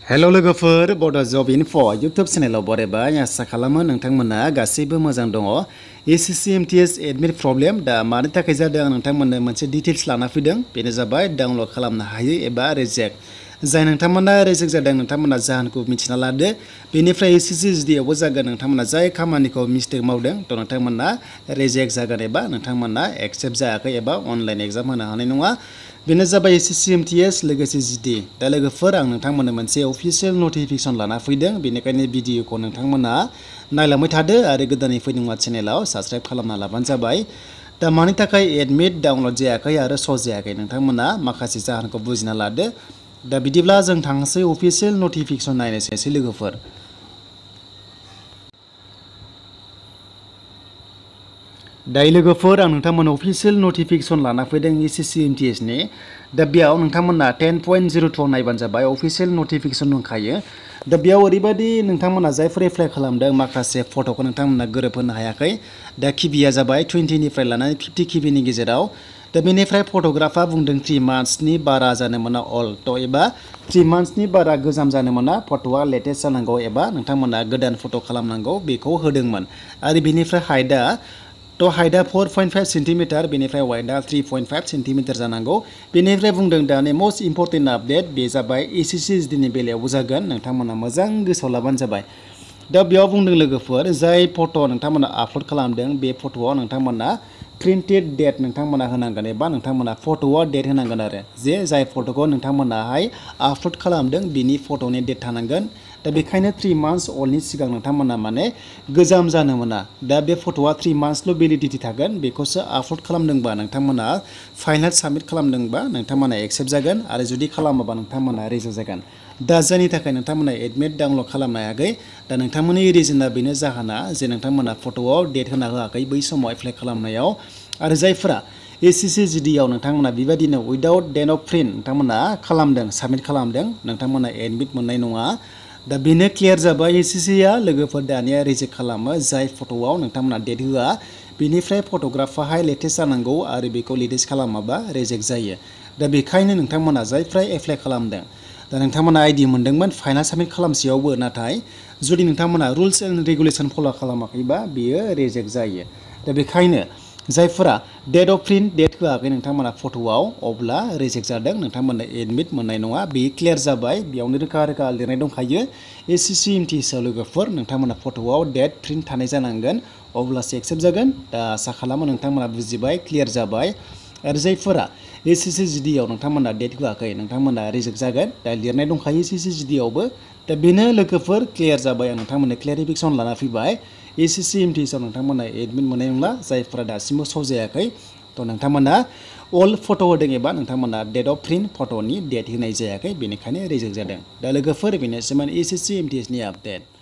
Hello लोगोफोर बड' जब enough' YouTube चेनेलाव बरायबाय आसा खालामो नोंथांमोना गासैबो मोजां दङ। एसएससी MTS एडमिट प्रब्लेम दा मानि थाखाय जादों आं नोंथांमोननो मोनसे डिटेल्स लाना फैदों। बेनो जाबाय डाउनलड खालामनो हायो एबा रिजेक्ट। जाय नोंथांमोना रिजेक्ट जादों नोंथांमोना जाहोनखौ मिथिना लादो। बेनिफ्राय एसएससी जिडियावबो जागोन नोंथांमोना जाय खामानिखौ मिस्टेक मावदों थ' नोंथांमोना रिजेक्ट जागोन एबा नोंथांमोना एक्सेप्ट जायाखै एबा अनलाइन एग्जाम होनो हानाय नङा। बेनो जाबाय एसएससी MTS लोगोसे जिडि। दा लोगोफोर आं नोंथांमोननो मोनसे अफिसियेल नटिफिकेसन लाना फैदों। बेनिखायनो भिडिअखौ नोंथांमोना नायलांबाय थादो आरो गोदानै फैदोंबा चेनेलाव साबस्क्राइब खालामना लाबानो जाबाय। दा मानि थाखाय एडमिट डाउनलड जायाखै आरो श' जायाखै नोंथांमोना माखासे जाहोनखौ बुजिना लादो। दा बिदिब्ला जों थांसै अफिसियेल नटिफिकेसन नायनोसै लोगोफोर। दायो लोगोफोर आं नोंथांमोन अफिसियेल नटिफिकेसन लाना फैदों एसएससी MTS नि। दा बेयाव नोंथांमोना 10.02 नायबानो जाबाय अफिसियेल नटिफिकेसन दंखायो। दा बेयाव ओरैबायदि नोंथांमोना जायफोर एप्लाइ खालामदों माखासे फट'खौ नोंथांमोना गोरोबहोनो हायाखै। दा किबिया जाबाय 20 निफ्राय लानानै 50 किबिनि गेजेराव। दा बेनिफ्राय फट'ग्राफा बुंदों 3 मान्थ्सनि बारा जानो मोना अल्ड एबा 3 मान्थ्सनि बारा गोजाम जानो मोना फट'आ लेटेस्ट जानांगौ एबा नोंथांमोना गोदान फट' खालामनांगौ बेखौ होदोंमोन। आरो बेनिफ्राय हाइटआ 4.5 सेन्टिमिटार बेनिफ्राय वाइडआ 3.5 सेन्टिमिटार जानांगौ। बेनिफ्राय बुंदों दानि मोस्ट इम्परटेन्ट आपडेट बे जाबाय एसएससी जिडिनि बेलायावबो जागोन नोंथांमोना मोजां गोसोआव लाबानो जाबाय। दा बेयाव बुंदों लोगोफोर जाय फट' नोंथांमोना आपल'ड खालामदों बे फट'आव नोंथांमोना प्रिन्टेड डेट नोंथांमोना होनांगोन एबा नोंथांमोना फट'आव डेट होनांगोन आरो जे जाय फट'खौ नोंथांमोनाहाय आपल'ड खालामदों बिनि फट'नि डेट थानांगोन। दा बेखायनो 3 मान्थ्स अल्डनि सिगां नोंथांमोना माने गोजाम जानो मोना। दा बे फट'आ 3 मान्थ्सल' भेलिडिटि थागोन बेखौसो आपल'ड खालामदोंबा नोंथांमोना फाइनाल साबमिट खालामदोंबा नोंथांमोना एक्सेप्ट जागोन आरो जुदि खालामाबा नोंथांमोना रिजेक्ट जागोन। दा जायनि थाखाय नोंथांमोना एडमिट डाउनलड खालामनो हायाखै। दा नोंथांमोननि रिजोना बेनो जाहोना जे नोंथांमोना फट'आव डेट होना होआखै बै समाव एप्लाइ खालामनायाव। आरो जायफोरा एसएससी जिडिआव नोंथांमोना बेबायदिनो उइदाउट डेट अफ प्रिन्ट नोंथांमोना खालामदों साबमिट खालामदों नोंथांमोना एडमिट मोननाय नङा। दा बेनो क्लियार जाबाय एसएससीआ लोगोफोर दानिया रिजेक्ट खालामो जाय फट'आव नोंथांमोना डेट होआ बेनिफ्राय फट'ग्राफाहाय लेटेस्ट जानांगौ आरो बेखौ लेटेस्ट खालामाबा रिजेक्ट जायो। दा बेखायनो नोंथांमोना जायफ्रा एप्लाइ खालामदों दा नोंथांमोना आइडि मोनदोंमोन फाइनाल साबमिट खालामसेयावबो नाथाय जुदि नोंथांमोना रुल्स एन्ड रेगुलेसन फल' खालामाखैबा बियो रिजेक्ट जायो। दा बेखायनो जायफोरा डेट अफ प्रिन्ट डेट होआखै नोंथांमोना फट'आव अब्ला रिजेक्ट जादों नोंथांमोना एडमिट मोननाय नङा बेयो क्लियार जाबाय। बेयावनो रोखा रोखा लिरनाय दंखायो एसएससी MTSआव लोगोफोर नोंथांमोना फट'आव डेट प्रिन्ट थानाय जानांगोन अब्लासो एक्सेप्ट जागोन। दा आसा खालामो नोंथांमोना बुजिबाय क्लियार जाबाय। आरो जायफोरा एसएससी जिडिआव नोंथांमोना डेट होआखै नोंथांमोना रिजेक्ट जागोन। दा लिरनाय दंखायो एसएससी जिडिआवबो। दा बेनो लोगोफोर क्लियार जाबाय आं नोंथांमोननो क्लियारिफिकेसन लाना फैबाय। एसएससी MTSआव नोंथांमोना एडमिट मोननाय नंला जायफोरा दासिमबो श' जायाखै थ' नोंथांमोना अल्ड फट' होदों एबा नोंथांमोना डेट अफ प्रिन्ट फट'नि डेट होनाय जायाखै बेनिखायनो रिजेक्ट जादों। दा लोगोफोर बेनोसैमोन एसएससी MTSनि आपडेट।